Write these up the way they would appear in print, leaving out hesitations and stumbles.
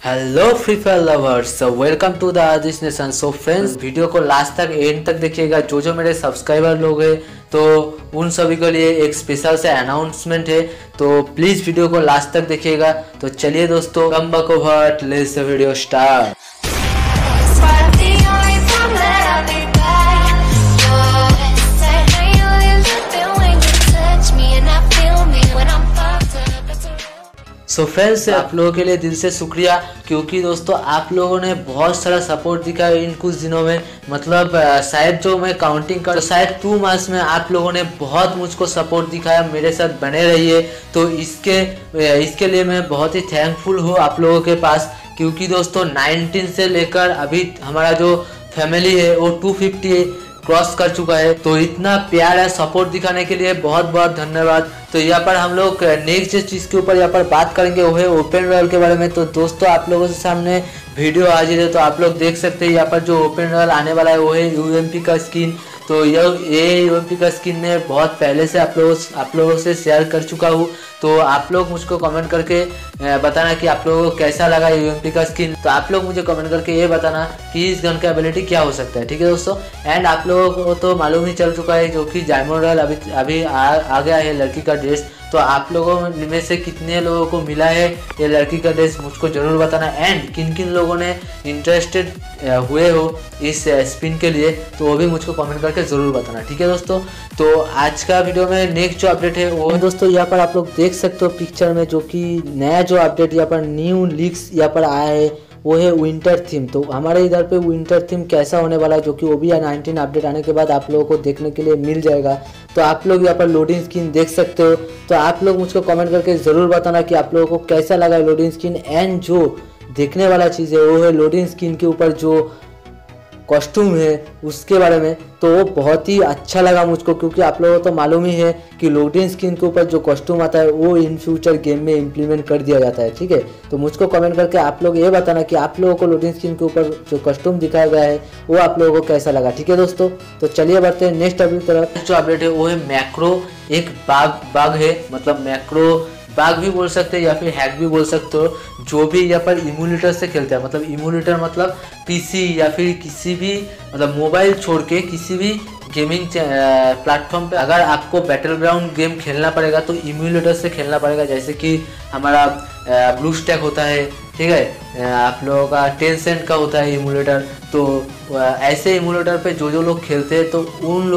Hello Free Fire lovers, welcome to the Aadish nation. So friends, video को last तक end तक देखिएगा। जो मेरे सब्सक्राइबर लोग हैं तो उन सभी के लिए एक स्पेशल से अनाउंसमेंट है, तो प्लीज़ वीडियो को लास्ट तक देखिएगा। तो चलिए दोस्तों, come back over, let's the video start. So friends, आप लोगों के लिए दिल से शुक्रिया, क्योंकि दोस्तों आप लोगों ने बहुत सारा सपोर्ट दिखाया इन कुछ दिनों में। मतलब शायद जो मैं काउंटिंग कर शायद 2 मंथ्स में आप लोगों ने बहुत मुझको सपोर्ट दिखाया। मेरे साथ बने रहिए, तो इसके लिए मैं बहुत ही थैंकफुल हूँ आप लोगों के पास। क्योंकि दोस्तों 19 से लेकर अभी हमारा जो फैमिली है वो 250 क्रॉस कर चुका है। तो इतना प्यार है, सपोर्ट दिखाने के लिए बहुत बहुत धन्यवाद। तो यहाँ पर हम लोग नेक्स्ट चीज़ के ऊपर यहाँ पर बात करेंगे, वो है ओपन रॉयल के बारे में। तो दोस्तों आप लोगों के सामने वीडियो हाजिर है, तो आप लोग देख सकते हैं यहाँ पर जो ओपन रॉयल आने वाला है वो है यूएमपी का स्किन। तो ये यूएमपी का स्किन में बहुत पहले से आप लोगों से शेयर कर चुका हूँ। तो आप लोग मुझको कमेंट करके बताना कि आप लोगों को कैसा लगा यूएमपी का स्किन। तो आप लोग मुझे कमेंट करके ये बताना कि इस गन का एबिलिटी क्या हो सकता है, ठीक है दोस्तों। एंड आप लोगों को तो मालूम ही चल चुका है जो कि डायमंड रॉयल अभी आ गया है लड़की का ड्रेस। तो आप लोगों में से कितने लोगों को मिला है ये लड़की का ड्रेस, मुझको ज़रूर बताना। एंड किन किन लोगों ने इंटरेस्टेड हुए हो इस स्पिन के लिए, तो वो भी मुझको कमेंट करके ज़रूर बताना, ठीक है दोस्तों। तो आज का वीडियो में नेक्स्ट जो अपडेट है वो दोस्तों यहाँ पर आप लोग देख सकते हो पिक्चर में, जो कि नया जो अपडेट यहाँ पर न्यू लीक्स यहाँ पर आया है वो है विंटर थीम। तो हमारे इधर पे विंटर थीम कैसा होने वाला है, जो कि OBI 19 अपडेट आने के बाद आप लोगों को देखने के लिए मिल जाएगा। तो आप लोग यहाँ पर लोडिंग स्किन देख सकते हो। तो आप लोग मुझको कमेंट करके ज़रूर बताना कि आप लोगों को कैसा लगा लोडिंग स्किन। एंड जो देखने वाला चीज़ है वो है लोडिंग स्किन के ऊपर जो कॉस्ट्यूम है उसके बारे में। तो वो बहुत ही अच्छा लगा मुझको, क्योंकि आप लोगों को तो मालूम ही है कि लोडिंग स्किन के ऊपर जो कॉस्ट्यूम आता है वो इन फ्यूचर गेम में इम्प्लीमेंट कर दिया जाता है, ठीक है। तो मुझको कमेंट करके आप लोग ये बताना कि आप लोगों को लोडिंग स्किन के ऊपर जो कॉस्ट्यूम दिखाया गया है वो आप लोगों को कैसा लगा, ठीक है दोस्तों। तो चलिए बढ़ते हैं नेक्स्ट अपडेट की तरफ। जो अपडेट है वो है मैक्रो एक बाग है, मतलब मैक्रो बाग भी बोल सकते हैं या फिर हैक भी बोल सकते हो, जो भी यहाँ पर इम्यूलेटर से खेलते हैं। मतलब इम्यूलेटर मतलब पीसी या फिर किसी भी मतलब मोबाइल छोड़ के किसी भी गेमिंग प्लेटफॉर्म पे अगर आपको बैटल ग्राउंड गेम खेलना पड़ेगा तो इम्यूलेटर से खेलना पड़ेगा। जैसे कि हमारा ब्लू स्टैक होता है, ठीक है, आप लोगों का टेंसेंट का होता है इम्यूलेटर। तो ऐसे इम्यूलेटर पे जो लोग खेलते हैं तो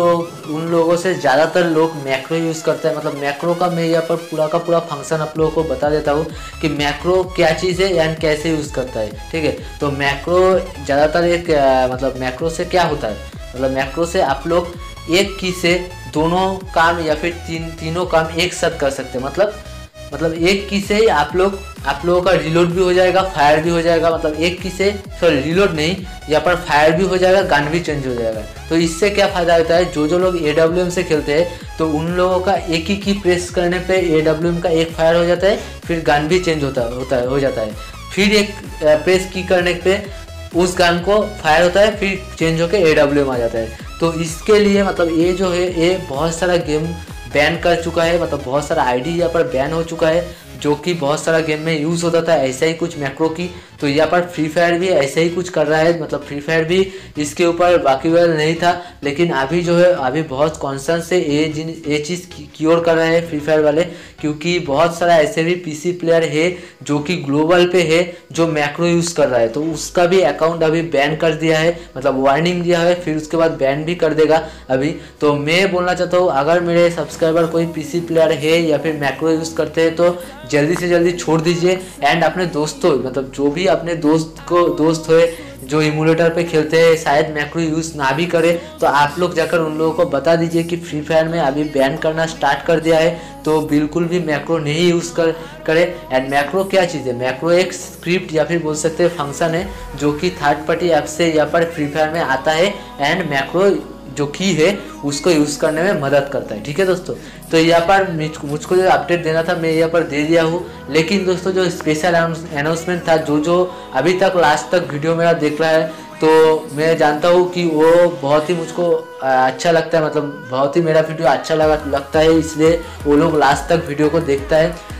उन लोगों से ज़्यादातर लोग मैक्रो यूज़ करते हैं। मतलब मैक्रो का मैं यहाँ पर पूरा का पूरा फंक्शन आप लोगों को बता देता हूँ कि मैक्रो क्या चीज़ है एंड कैसे यूज़ करता है, ठीक है। तो मैक्रो ज़्यादातर एक मतलब मैक्रो से क्या होता है, मतलब मैक्रो से आप लोग एक की से दोनों काम या फिर तीनों काम एक साथ कर सकते हैं। मतलब एक की से आप लोगों का रिलोड भी हो जाएगा, फायर भी हो जाएगा। मतलब एक की से सॉरी रिलोड नहीं, यहाँ पर फायर भी हो जाएगा, गन भी चेंज हो जाएगा। तो इससे क्या फ़ायदा होता है, जो लोग AWM से खेलते हैं तो उन लोगों का एक ही की प्रेस करने पे AWM का एक फायर हो जाता है, फिर गन भी चेंज हो जाता है। फिर एक प्रेस की करने पे उस गन को फायर होता है, फिर चेंज होकर AWM आ जाता है। तो इसके लिए मतलब ये जो है ये बहुत सारा गेम बैन कर चुका है। मतलब बहुत सारा आईडी यहाँ पर बैन हो चुका है, जो कि बहुत सारा गेम में यूज़ होता था ऐसा ही कुछ मैक्रो की। तो यहाँ पर फ्री फायर भी ऐसे ही कुछ कर रहा है। मतलब फ्री फायर भी इसके ऊपर वाकिबहाल नहीं था, लेकिन अभी जो है अभी बहुत कॉन्सर्न से ये चीज़ क्योर कर रहे हैं फ्री फायर वाले, क्योंकि बहुत सारा ऐसे भी पीसी प्लेयर है जो कि ग्लोबल पे है जो मैक्रो यूज़ कर रहा है। तो उसका भी अकाउंट अभी बैन कर दिया है, मतलब वार्निंग दिया है, फिर उसके बाद बैन भी कर देगा अभी। तो मैं बोलना चाहता हूँ, अगर मेरे सब्सक्राइबर कोई पीसी प्लेयर है या फिर मैक्रो यूज़ करते हैं तो जल्दी से जल्दी छोड़ दीजिए। एंड अपने दोस्तों मतलब जो भी अपने दोस्त हुए जो इम्यूलेटर पे खेलते हैं शायद मैक्रो यूज़ ना भी करे, तो आप लोग जाकर उन लोगों को बता दीजिए कि फ्री फायर में अभी बैन करना स्टार्ट कर दिया है, तो बिल्कुल भी मैक्रो नहीं यूज़ करे। एंड मैक्रो क्या चीज़ है, मैक्रो एक स्क्रिप्ट या फिर बोल सकते हैं फंक्शन है जो कि थर्ड पार्टी ऐप से यहाँ पर फ्री फायर में आता है। एंड मैक्रो जो की है उसको यूज़ करने में मदद करता है, ठीक है दोस्तों। तो यहाँ पर मुझको जो अपडेट देना था मैं यहाँ पर दे दिया हूँ। लेकिन दोस्तों जो स्पेशल अनाउंसमेंट था, जो अभी तक लास्ट तक वीडियो मेरा देख रहा है, तो मैं जानता हूँ कि वो बहुत ही मुझको अच्छा लगता है। मतलब बहुत ही मेरा वीडियो अच्छा लगता है, इसलिए वो लोग लास्ट तक वीडियो को देखता है।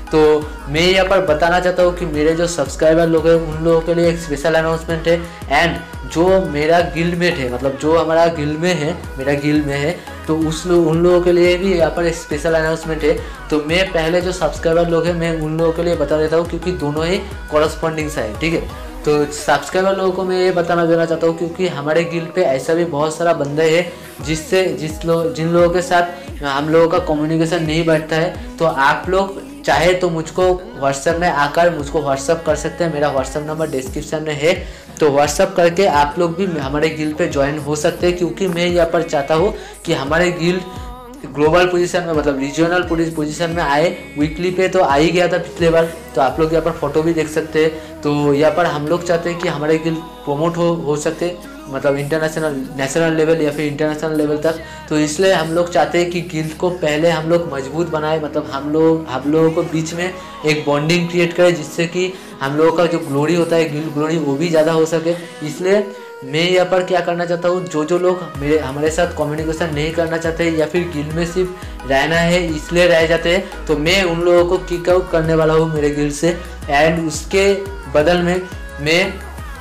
तो मैं यहाँ पर बताना चाहता हूँ कि मेरे जो सब्सक्राइबर लोग हैं उन लोगों के लिए एक स्पेशल अनाउंसमेंट है। एंड जो मेरा गिल्डमेट है, मतलब जो हमारा गिल्ड में है, मेरा गिल्ड में है, तो उन लोगों के लिए भी यहाँ पर एक स्पेशल अनाउंसमेंट है। तो मैं पहले जो सब्सक्राइबर लोग हैं मैं उन लोगों के लिए बता देता हूँ, क्योंकि दोनों ही कॉरस्पॉन्डिंग सा है, ठीक है। तो सब्सक्राइबर लोगों को मैं ये बताना देना चाहता हूँ, क्योंकि हमारे गिल्ड पे ऐसा भी बहुत सारा बंदे हैं जिन लोगों के साथ हम लोगों का कम्युनिकेशन नहीं बैठता है। तो आप लोग चाहे तो मुझको व्हाट्सएप में आकर मुझको व्हाट्सएप कर सकते हैं। मेरा व्हाट्सएप नंबर डिस्क्रिप्शन में है, तो व्हाट्सएप करके आप लोग भी हमारे गिल्ड पे ज्वाइन हो सकते हैं। क्योंकि मैं यहाँ पर चाहता हूँ कि हमारे गिल्ड ग्लोबल पोजीशन में, मतलब रीजनल पोजीशन में आए। वीकली पे तो आ ही गया था पिछले बार, तो आप लोग यहाँ पर फोटो भी देख सकते हैं। तो यहाँ पर हम लोग चाहते हैं कि हमारे गिल्ड प्रोमोट हो सकते, मतलब नेशनल लेवल या फिर इंटरनेशनल लेवल तक। तो इसलिए हम लोग चाहते हैं कि गिल्ड को पहले हम लोग मजबूत बनाए, मतलब हम लोगों को बीच में एक बॉन्डिंग क्रिएट करें, जिससे कि हम लोगों का जो ग्लोरी होता है, गिल्ड ग्लोरी, वो भी ज़्यादा हो सके। इसलिए मैं यहाँ पर क्या करना चाहता हूँ, जो लोग हमारे साथ कम्युनिकेशन नहीं करना चाहते या फिर गिल्ड में सिर्फ रहना है इसलिए रह जाते हैं, तो मैं उन लोगों को किक आउट करने वाला हूँ मेरे गिल्ड से। एंड उसके बदल में मैं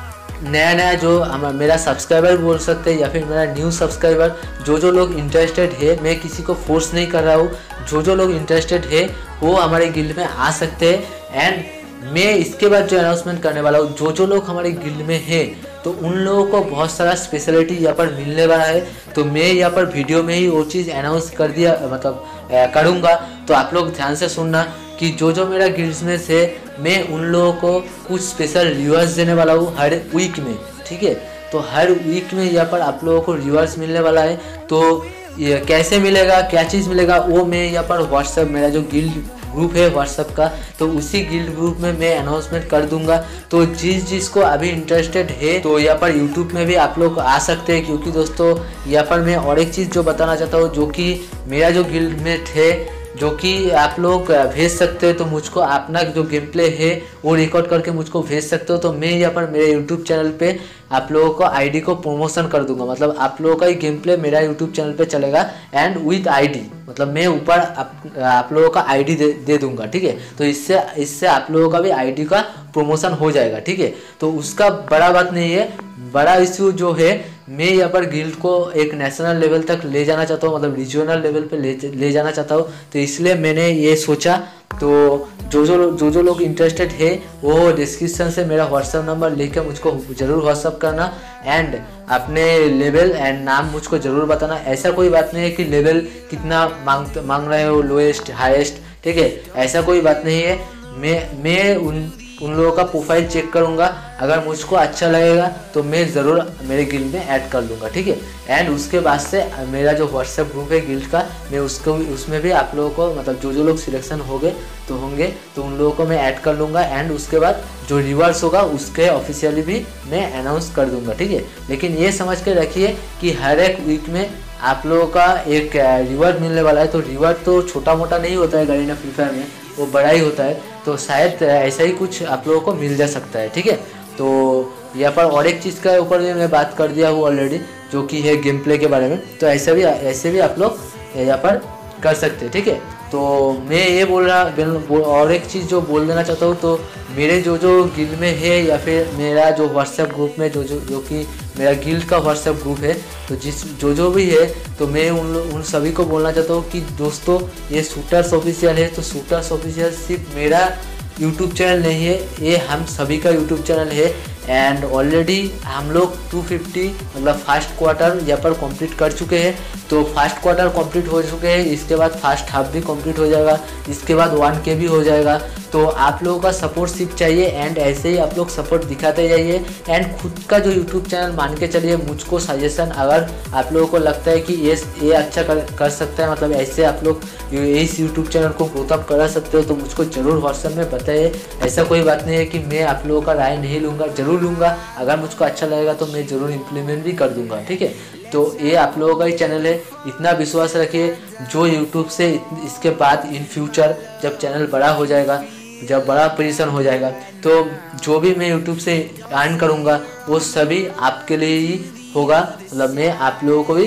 नया जो मेरा सब्सक्राइबर बोल सकते हैं या फिर मेरा न्यू सब्सक्राइबर, जो लोग इंटरेस्टेड है, मैं किसी को फोर्स नहीं कर रहा हूँ, जो लोग इंटरेस्टेड है वो हमारे गिल्ड में आ सकते हैं। एंड मैं इसके बाद जो अनाउंसमेंट करने वाला हूँ, जो लोग हमारे गिल्ड में है, तो उन लोगों को बहुत सारा स्पेशलिटी यहाँ पर मिलने वाला है। तो मैं यहाँ पर वीडियो में ही वो चीज़ अनाउंस कर दिया, मतलब करूँगा। तो आप लोग ध्यान से सुनना कि जो मेरा गिल्ड्स में से मैं उन लोगों को कुछ स्पेशल रिवार्ड्स देने वाला हूँ हर वीक में, ठीक है। तो हर वीक में यहाँ पर आप लोगों को रिवार्ड्स मिलने वाला है। तो ये कैसे मिलेगा, क्या चीज़ मिलेगा, वो मैं यहाँ पर व्हाट्सएप, मेरा जो गिल्ड ग्रुप है व्हाट्सएप का, तो उसी गिल्ड ग्रुप में मैं अनाउंसमेंट कर दूंगा। तो जिसको अभी इंटरेस्टेड है, तो यहाँ पर यूट्यूब में भी आप लोग आ सकते हैं। क्योंकि दोस्तों यहाँ पर मैं और एक चीज़ जो बताना चाहता हूँ, जो कि मेरा जो गिल्ड मेट है, जो कि आप लोग भेज सकते हैं, तो मुझको अपना जो गेम प्ले है वो रिकॉर्ड करके मुझको भेज सकते हो। तो मैं यहाँ पर मेरे यूट्यूब चैनल पे आप लोगों को आईडी को प्रमोशन कर दूंगा, मतलब आप लोगों का ही गेम प्ले मेरा यूट्यूब चैनल पे चलेगा एंड विद आईडी, मतलब मैं ऊपर आप लोगों का आईडी दे दूंगा, ठीक है। तो इससे आप लोगों का भी आईडी का प्रमोशन हो जाएगा, ठीक है। तो उसका बड़ा बात नहीं है, बड़ा इश्यू जो है, मैं यहाँ पर गिल्ड को एक नेशनल लेवल तक ले जाना चाहता हूँ, मतलब रीजनल लेवल पे ले जाना चाहता हूँ। तो इसलिए मैंने ये सोचा। तो जो लोग इंटरेस्टेड है वो डिस्क्रिप्शन से मेरा व्हाट्सएप नंबर लेकर मुझको ज़रूर व्हाट्सएप करना। एंड अपने लेवल एंड नाम मुझको ज़रूर बताना। ऐसा कोई बात नहीं है कि लेवल कितना मांग रहे हो, लोएस्ट हाईएस्ट, ठीक है, ऐसा कोई बात नहीं है। मैं उन लोगों का प्रोफाइल चेक करूंगा, अगर मुझको अच्छा लगेगा तो मैं ज़रूर मेरे गिल्ड में ऐड कर लूँगा, ठीक है। एंड उसके बाद से मेरा जो व्हाट्सएप ग्रुप है गिल्ड का, मैं उसमें भी आप लोगों को, मतलब जो लोग सिलेक्शन होंगे तो उन लोगों को मैं ऐड कर लूँगा। एंड उसके बाद जो रिवार्ड्स होगा उसके ऑफिशियली भी मैं अनाउंस कर दूँगा, ठीक है। लेकिन ये समझ के रखिए कि हर एक वीक में आप लोगों का एक रिवार्ड मिलने वाला है। तो रिवार्ड तो छोटा मोटा नहीं होता है गरीना फ्री फायर में, वो बड़ा ही होता है। तो शायद ऐसा ही कुछ आप लोगों को मिल जा सकता है, ठीक है। तो यहाँ पर और एक चीज़ का ऊपर भी मैं बात कर दिया हूँ ऑलरेडी, जो कि है गेम प्ले के बारे में। तो ऐसे भी आप लोग यहाँ पर कर सकते हैं, ठीक है। तो मैं ये और एक चीज़ जो बोल देना चाहता हूँ, तो मेरे जो गिल्ड में है या फिर मेरा जो व्हाट्सएप ग्रुप में जो कि मेरा गिल्ड का व्हाट्सएप ग्रुप है, तो जो भी है, तो मैं उन सभी को बोलना चाहता हूँ कि दोस्तों ये शूटर्स ऑफिशियल है। तो शूटर्स ऑफिशियल सिर्फ मेरा यूट्यूब चैनल नहीं है, ये हम सभी का यूट्यूब चैनल है। एंड ऑलरेडी हम लोग 250 मतलब फर्स्ट क्वार्टर यहाँ पर कंप्लीट कर चुके हैं। तो फर्स्ट क्वार्टर कंप्लीट हो चुके हैं, इसके बाद फर्स्ट हाफ भी कंप्लीट हो जाएगा, इसके बाद 1K भी हो जाएगा। तो आप लोगों का सपोर्ट सिर्फ चाहिए एंड ऐसे ही आप लोग सपोर्ट दिखाते जाइए। एंड खुद का जो यूट्यूब चैनल मान के चलिए, मुझको सजेशन अगर आप लोगों को लगता है कि ये अच्छा कर सकता है, मतलब ऐसे आप लोग इस यूट्यूब चैनल को ग्रोथ अप करा सकते हो, तो मुझको ज़रूर व्हाट्सएप में बताइए। ऐसा कोई बात नहीं है कि मैं आप लोगों का राय नहीं लूँगा, ज़रूर लूँगा। अगर मुझको अच्छा लगेगा तो मैं ज़रूर इम्प्लीमेंट भी कर दूँगा, ठीक है। तो ये आप लोगों का ही चैनल है, इतना विश्वास रखिए। जो यूट्यूब से इसके बाद इन फ्यूचर जब चैनल बड़ा हो जाएगा, जब बड़ा पोजीशन हो जाएगा, तो जो भी मैं यूट्यूब से अर्न करूँगा वो सभी आपके लिए ही होगा। मतलब मैं आप लोगों को भी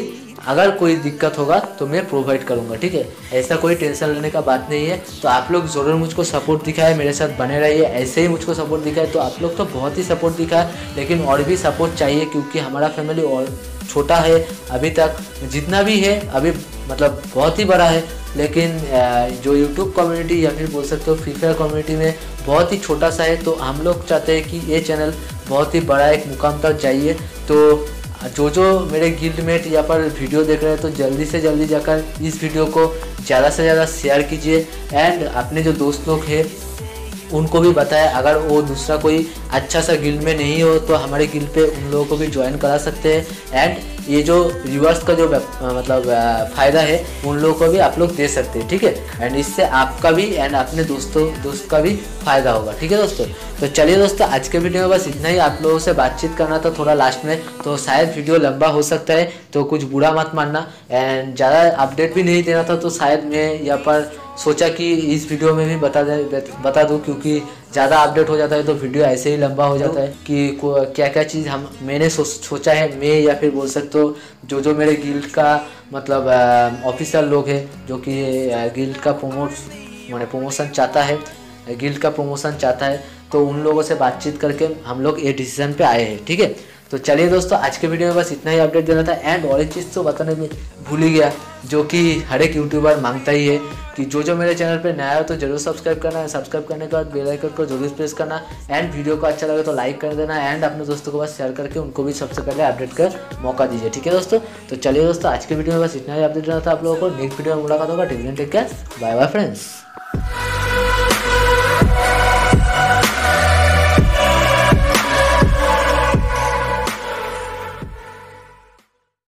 अगर कोई दिक्कत होगा तो मैं प्रोवाइड करूँगा, ठीक है। ऐसा कोई टेंशन लेने का बात नहीं है। तो आप लोग ज़रूर मुझको सपोर्ट दिखाए, मेरे साथ बने रहिए, ऐसे ही मुझको सपोर्ट दिखाए। तो आप लोग तो बहुत ही सपोर्ट दिखाए, लेकिन और भी सपोर्ट चाहिए, क्योंकि हमारा फैमिली और छोटा है अभी तक। जितना भी है अभी मतलब बहुत ही बड़ा है, लेकिन जो यूट्यूब कम्युनिटी या फिर बोल सकते हो फ्री फायर कम्युनिटी में बहुत ही छोटा सा है। तो हम लोग चाहते हैं कि ये चैनल बहुत ही बड़ा एक मुकाम तक जाइए। तो जो मेरे गिल्डमेट यहाँ पर वीडियो देख रहे हैं, तो जल्दी से जल्दी जाकर इस वीडियो को ज़्यादा से ज़्यादा शेयर कीजिए। एंड अपने जो दोस्त लोग हैं उनको भी बताएं, अगर वो दूसरा कोई अच्छा सा गिल्ड में नहीं हो तो हमारे गिल्ड पे उन लोगों को भी ज्वाइन करा सकते हैं। एंड ये जो रिवर्स का जो मतलब फ़ायदा है उन लोगों को भी आप लोग दे सकते हैं, ठीक है। एंड इससे आपका भी एंड अपने दोस्त का भी फ़ायदा होगा, ठीक है दोस्तों। तो चलिए दोस्तों, आज के वीडियो में बस इतना ही। आप लोगों से बातचीत करना था थोड़ा लास्ट में, तो शायद वीडियो लंबा हो सकता है, तो कुछ बुरा मत मानना। एंड ज़्यादा अपडेट भी नहीं देना था, तो शायद मैं यहाँ पर सोचा कि इस वीडियो में भी बता दूं, क्योंकि ज़्यादा अपडेट हो जाता है तो वीडियो ऐसे ही लंबा हो जाता है कि क्या क्या चीज़ मैंने सोचा है, मैं या फिर बोल सकते हो जो मेरे गिल्ड का मतलब ऑफिसर लोग हैं, जो कि गिल्ड का प्रमोशन चाहता है, गिल्ड का प्रमोशन चाहता है, तो उन लोगों से बातचीत करके हम लोग ये डिसीजन पे आए हैं, ठीक है। तो चलिए दोस्तों, आज के वीडियो में बस इतना ही अपडेट देना था। एंड और एक चीज़ तो बताने में भूल ही गया, जो कि हर एक यूट्यूबर मांगता ही है कि जो मेरे चैनल पे नया हो तो जरूर सब्सक्राइब करना है। सब्सक्राइब करने के बाद बेल आइकन को जरूर प्रेस करना। एंड वीडियो को अच्छा लगे तो लाइक कर देना। एंड अपने दोस्तों को बस शेयर करके उनको भी सबसे पहले अपडेट का मौका दीजिए, ठीक है दोस्तों। तो चलिए दोस्तों, आज के वीडियो में बस इतना ही अपडेट देना था आप लोगों को। नेक्स्ट वीडियो में मुलाकात होगा। Take care, bye bye friends.